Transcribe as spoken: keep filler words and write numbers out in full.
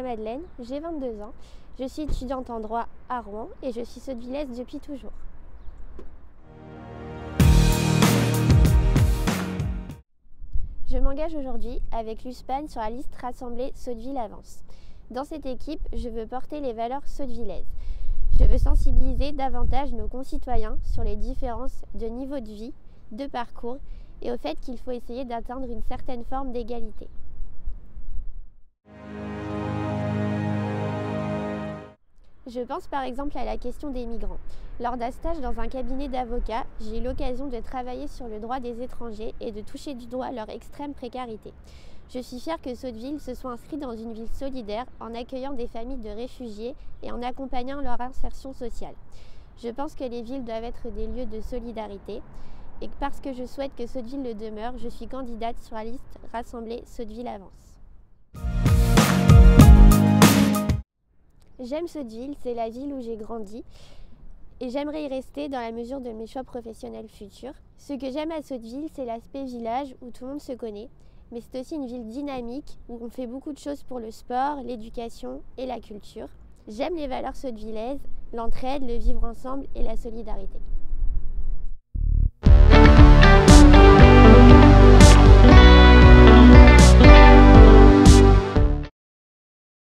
Eva Madeleine, j'ai vingt-deux ans, je suis étudiante en droit à Rouen et je suis sodvillaise depuis toujours. Je m'engage aujourd'hui avec l'U S P A N sur la liste rassemblée Sotteville Avance. Dans cette équipe, je veux porter les valeurs sottevillaises. Je veux sensibiliser davantage nos concitoyens sur les différences de niveau de vie, de parcours et au fait qu'il faut essayer d'atteindre une certaine forme d'égalité. Je pense par exemple à la question des migrants. Lors d'un stage dans un cabinet d'avocats, j'ai eu l'occasion de travailler sur le droit des étrangers et de toucher du doigt leur extrême précarité. Je suis fière que Sotteville se soit inscrit dans une ville solidaire en accueillant des familles de réfugiés et en accompagnant leur insertion sociale. Je pense que les villes doivent être des lieux de solidarité et parce que je souhaite que Sotteville le demeure, je suis candidate sur la liste rassemblée Sotteville Avance. J'aime Sotteville, c'est la ville où j'ai grandi et j'aimerais y rester dans la mesure de mes choix professionnels futurs. Ce que j'aime à Sotteville, c'est l'aspect village où tout le monde se connaît, mais c'est aussi une ville dynamique où on fait beaucoup de choses pour le sport, l'éducation et la culture. J'aime les valeurs sottevillaises, l'entraide, le vivre ensemble et la solidarité.